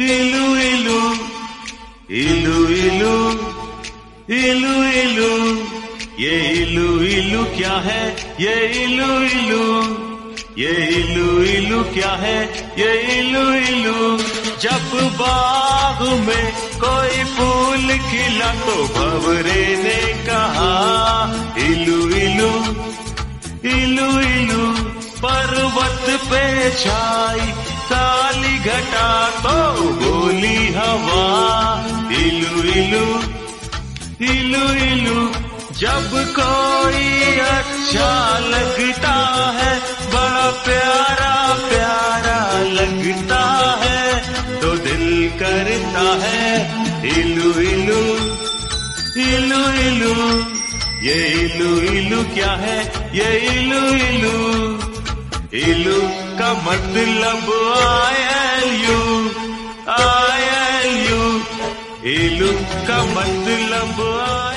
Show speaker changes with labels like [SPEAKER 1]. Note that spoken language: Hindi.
[SPEAKER 1] इलू इलू इलू इलू इलू इलू, ये इलू इलू क्या है, ये इलू इलू, ये इलू इलू क्या है, ये इलू इलू। जब बाग में कोई फूल खिला तो भंवरे ने कहा इलू इलू इलू इलू। पर्वत पे छाई काली घटा तो बोली हवा इलू इलू इलू इलू। जब कोई अच्छा लगता है, बड़ा प्यारा प्यारा लगता है, तो दिल करता है इलू इलू इलू इलू। ये इलू इलू क्या है, ये इलू इलू। इलू का मतलब ILU ILU। इलू का मतलब